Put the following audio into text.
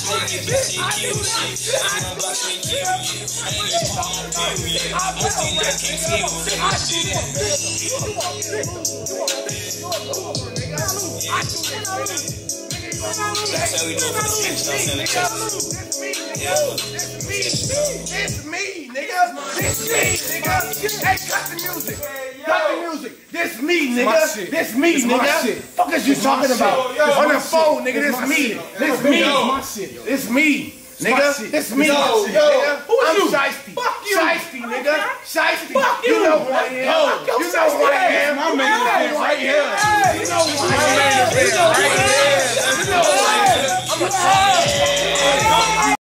It's me, nigga. Hey, cut the music. Cut the music. This me, nigga. This me, nigga. Fuck is you talking about? On the phone, nigga. This me. This me. This me. Nigga, this me. Nigga. I'm Shiesty. Shiesty, nigga. Shiesty. You know who I am. You know who I am. My man is right here. You know who I am. You know who I am. I'm a